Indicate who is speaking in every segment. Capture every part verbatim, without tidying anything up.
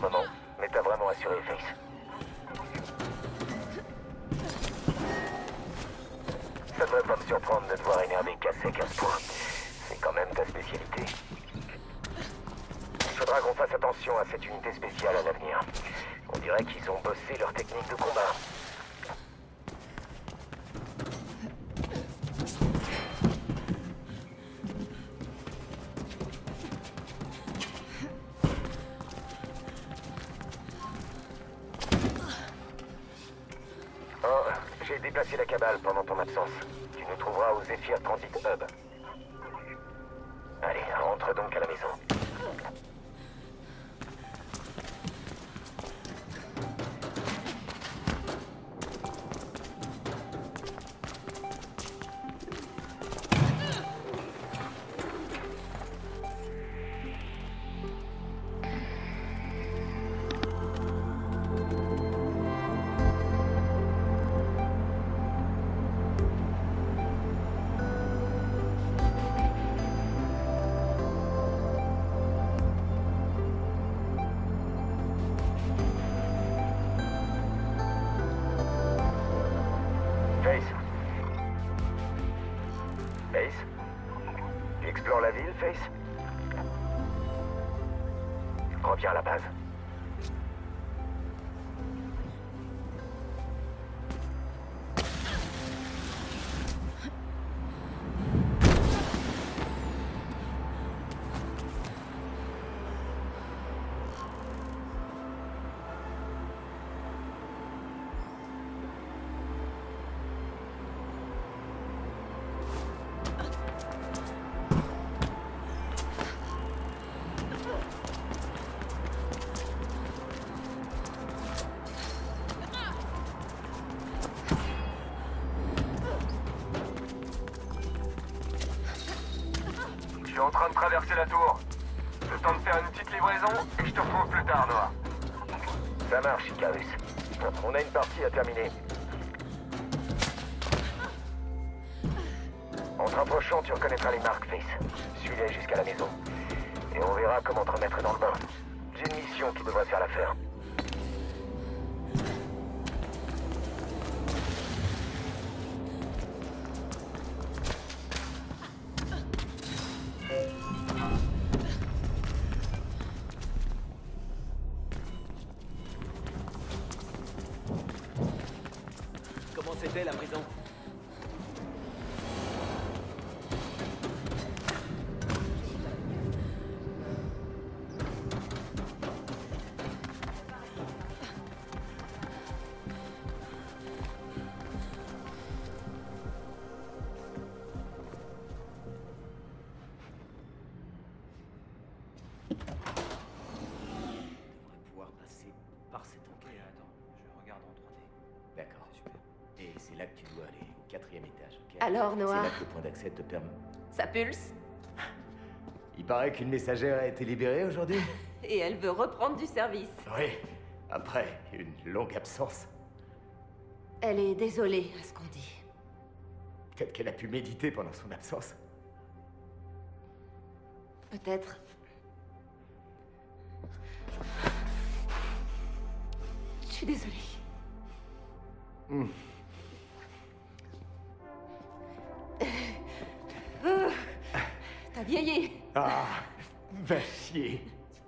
Speaker 1: moment, mais t'as vraiment assuré, Face. Ça devrait pas me surprendre de te voir énervé casser quinze points. C'est quand même ta spécialité. Il faudra qu'on fasse attention à cette unité spéciale à l'avenir. On dirait qu'ils ont bossé leur technique de combat. Oh, j'ai déplacé la cabale pendant ton absence. Tu nous trouveras au Zephyr Transit Hub. Allez, rentre donc à la maison. Face. Face. Tu explores la ville, Face? Reviens à la base. Je suis en train de traverser la tour. Le temps de faire une petite livraison et je te retrouve plus tard, Noah. Ça marche, Icarus. On a une partie à terminer. En te rapprochant, tu reconnaîtras les marques, Face. Suis-les jusqu'à la maison. Et on verra comment te remettre dans le bain. J'ai une mission qui devrait faire l'affaire.
Speaker 2: Comment c'était la prison?
Speaker 3: C'est là que tu dois aller, au quatrième étage, ok?
Speaker 4: Alors, Noah?
Speaker 3: C'est là que le point d'accès te permet...
Speaker 4: Ça pulse?
Speaker 3: Il paraît qu'une messagère a été libérée aujourd'hui.
Speaker 4: Et elle veut reprendre du service.
Speaker 3: Oui, après une longue absence.
Speaker 4: Elle est désolée à ce qu'on dit.
Speaker 3: Peut-être qu'elle a pu méditer pendant son absence.
Speaker 4: Peut-être. Je suis désolée.
Speaker 3: Mm.
Speaker 4: Euh, T'as vieilli.
Speaker 3: Ah, va chier.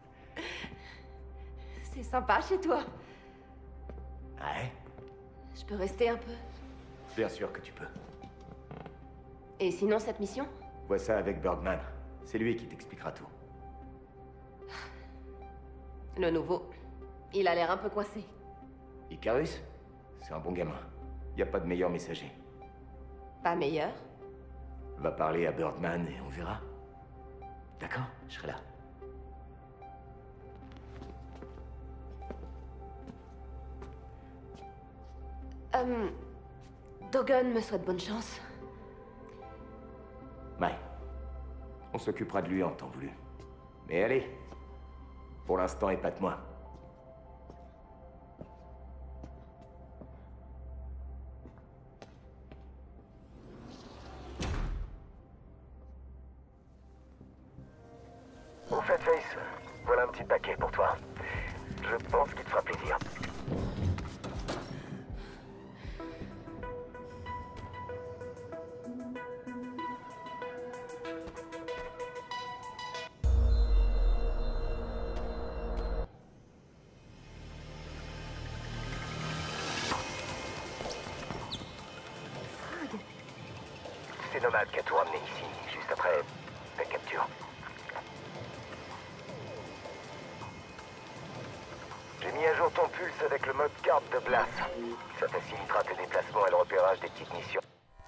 Speaker 4: C'est sympa chez toi.
Speaker 3: Ouais,
Speaker 4: Je peux rester un peu.
Speaker 3: bien sûr que tu peux.
Speaker 4: Et sinon, cette mission?
Speaker 3: Vois ça avec Bergman. C'est lui qui t'expliquera tout.
Speaker 4: Le nouveau. Il a l'air un peu coincé.
Speaker 3: Icarus, c'est un bon gamin. Y a pas de meilleur messager.
Speaker 4: Pas meilleur?
Speaker 3: Va parler à Birdman et on verra. D'accord? Je serai là.
Speaker 4: Euh... Dogon me souhaite bonne chance.
Speaker 3: Ouais. On s'occupera de lui en temps voulu. Mais allez. Pour l'instant, épate-moi.
Speaker 1: Au fait, Face, voilà un petit paquet pour toi. Je pense qu'il te fera plaisir. C'est Nomad qui a tout ramené ici, juste après la capture. J'ai mis à jour ton pulse avec le mode carte de glace. Ça facilitera tes déplacements et le repérage des petites missions.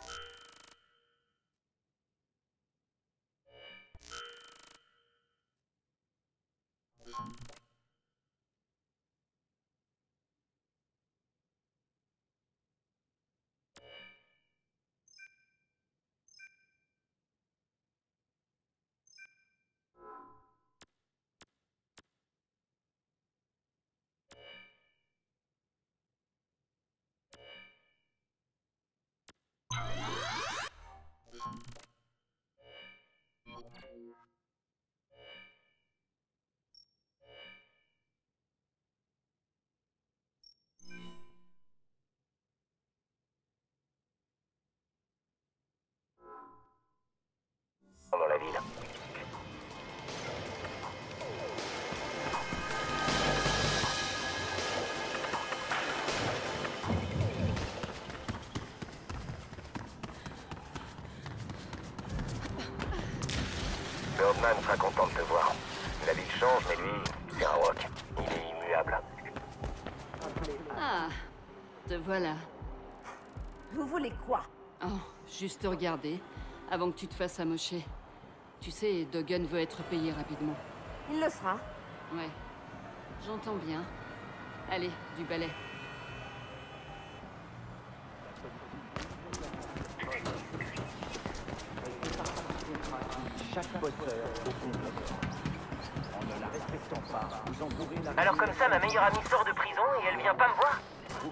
Speaker 1: Dans la ville. Birdman sera content de te voir. La ville change, mais lui, c'est un rock. Il est immuable.
Speaker 5: Ah, te voilà.
Speaker 4: Vous voulez quoi?
Speaker 5: Oh, juste regarder, avant que tu te fasses amocher. Tu sais, Dogun veut être payé rapidement.
Speaker 4: Il le sera.
Speaker 5: Ouais, j'entends bien. Allez, du balai.
Speaker 2: Alors comme ça, ma meilleure amie sort de prison et elle vient pas me voir?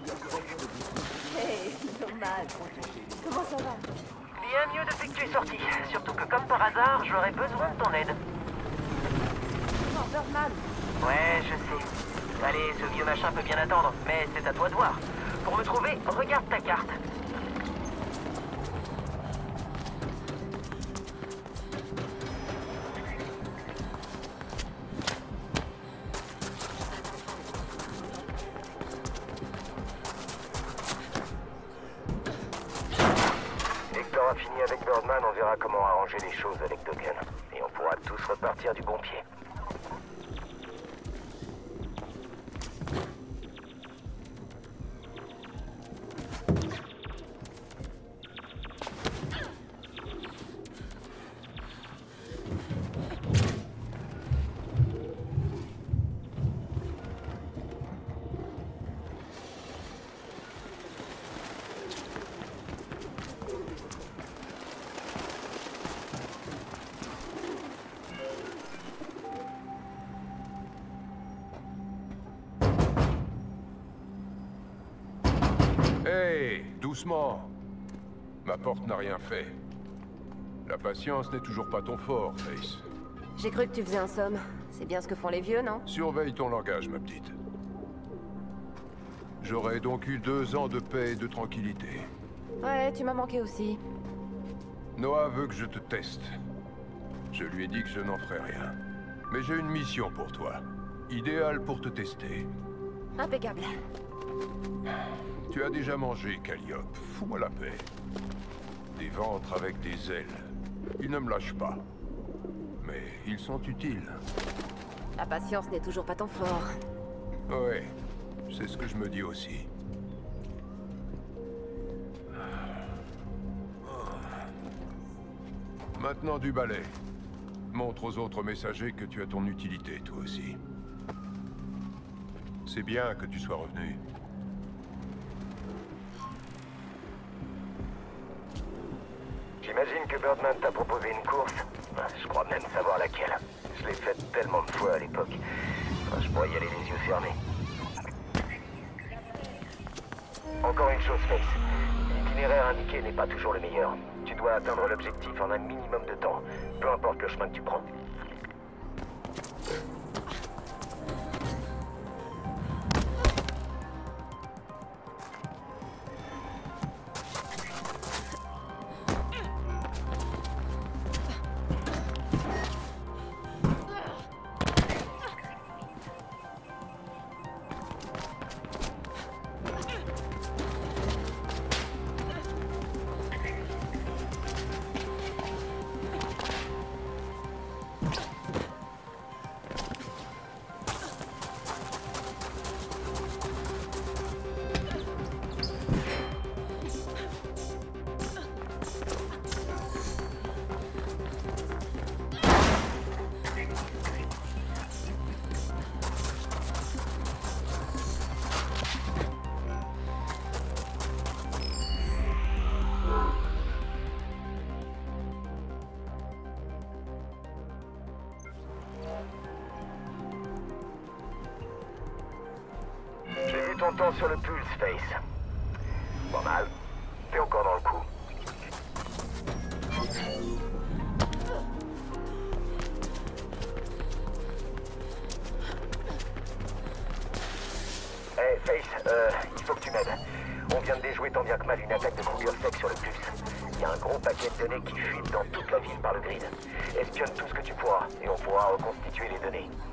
Speaker 4: Hey, Nomad. Comment ça va?
Speaker 2: Bien mieux depuis que tu es sorti. Surtout que comme par hasard, j'aurais besoin de ton aide.
Speaker 4: Non, Birdman.
Speaker 2: Ouais, je sais. Allez, ce vieux machin peut bien attendre, mais c'est à toi de voir. Pour me trouver, regarde ta carte.
Speaker 1: Dès que t'auras fini avec Birdman, on verra comment arranger les choses avec Dogun. Et on pourra tous repartir du bon pied.
Speaker 6: Hey, doucement. Ma porte n'a rien fait. La patience n'est toujours pas ton fort, Face.
Speaker 4: J'ai cru que tu faisais un somme. C'est bien ce que font les vieux, non?
Speaker 6: Surveille ton langage, ma petite. J'aurais donc eu deux ans de paix et de tranquillité.
Speaker 4: Ouais, tu m'as manqué aussi.
Speaker 6: Noah veut que je te teste. Je lui ai dit que je n'en ferais rien. Mais j'ai une mission pour toi. Idéale pour te tester.
Speaker 4: Impeccable.
Speaker 6: Tu as déjà mangé, Calliope. Fous-moi la paix. Des ventres avec des ailes. Ils ne me lâchent pas. Mais ils sont utiles.
Speaker 4: La patience n'est toujours pas ton fort.
Speaker 6: Ouais, c'est ce que je me dis aussi. Maintenant du balai. Montre aux autres messagers que tu as ton utilité, toi aussi. C'est bien que tu sois revenu.
Speaker 1: J'imagine que Birdman t'a proposé une course. Je crois même savoir laquelle. Je l'ai faite tellement de fois à l'époque. Je pourrais y aller les yeux fermés. Encore une chose, Face. L'itinéraire indiqué n'est pas toujours le meilleur. Tu dois atteindre l'objectif en un minimum de temps, peu importe le chemin que tu prends. ton temps sur le pulse, Face. Pas mal. T'es encore dans le coup. Hey, Face, euh, il faut que tu m'aides. On vient de déjouer tant bien que mal une attaque de Kruger-Sec sur le pulse. Il y a un gros paquet de données qui fuite dans toute la ville par le grid. Espionne tout ce que tu pourras, et on pourra reconstituer les données.